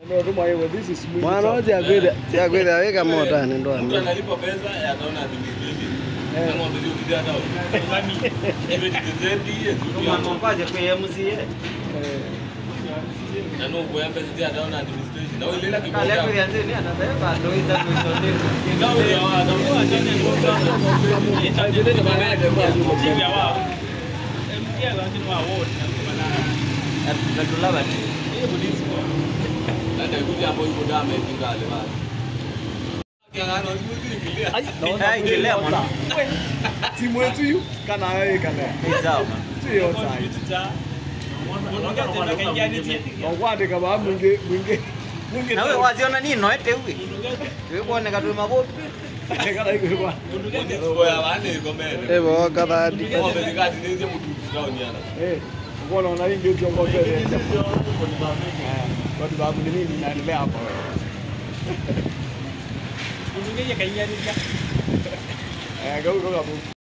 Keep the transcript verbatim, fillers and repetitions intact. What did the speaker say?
No, kama hiyo this is Mwingi. Mwana wote akwenda, akwenda weka moto ni ndo. Mtu analipa pesa anaona administrative. Kama ndio ndio hata. Kama hivi tizedi Kama mmpaje kwa M C A. Eh. Na no kwa pesa ndio anaona administration. Na ile ile Kale kwa yanze ni anabeba ndio hizo zote. Ndio ya wa ndio achane ngoja. Ndio baadaye kwa timu ya wao. M C A lazima wao wote na Na tulaba ni. hiyo polisi kwa. Ndio kuja hapo yuko dame tingale basi. Kiangano usimuzikilia. Ai kilea mwana. Timu yetu yu kana yeye kana. Izao. Sio sai. Ngwate kama Mwingi Mwingi. Mwingi. Na wewe waziona nini noete huyu? Wewe kuone katu mabovu. Kana iko kwa. Kwa ya bane iko mbele. Eh bo kadadi. Kwa mbele kati ndio mtu tunao niana. Eh. Unaona na ingi ndio ngoja. Watu babu ni nini naendelea hapa. Ndio kaingia nini? Eh, go go go.